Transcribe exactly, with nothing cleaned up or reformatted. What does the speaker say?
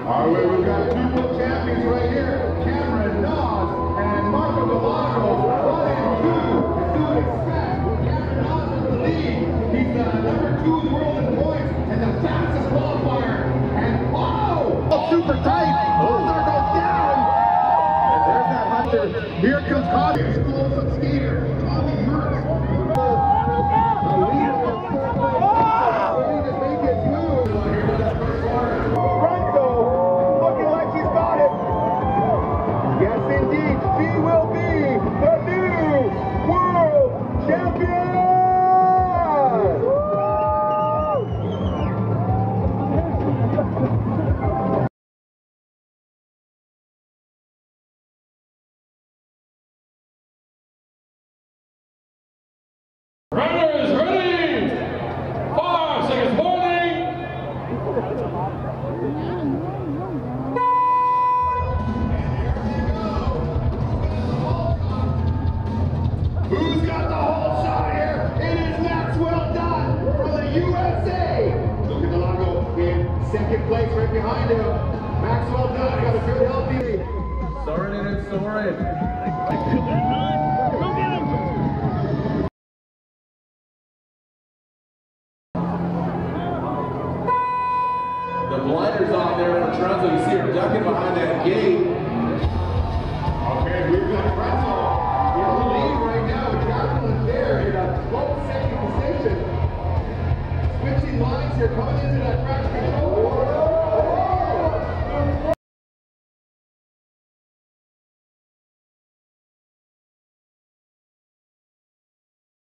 All right, we've got two world champions right here, Cameron Nas and Marco Delano, one and two. As you would expect, Cameron Nas in the lead. He's the number two in the world in points and the fastest qualifier. And oh, oh super tight. Cosar goes down. And there's that hunter. Here comes Cosar. Explosive skater, Tommy Mertz. Runners ready! Five seconds warning! Who's got the whole shot here? It is Maxwell Dunn from the U S A. Look at the logo in second place right behind him. Maxwell Dunn got a good healthy. Soren and Soren. The blinders on there for Trunzo. You see her ducking behind that gate. Okay, we've got Trunzo in the lead right now. Jacqueline there in a twelve second position. Switching lines here, coming into that track.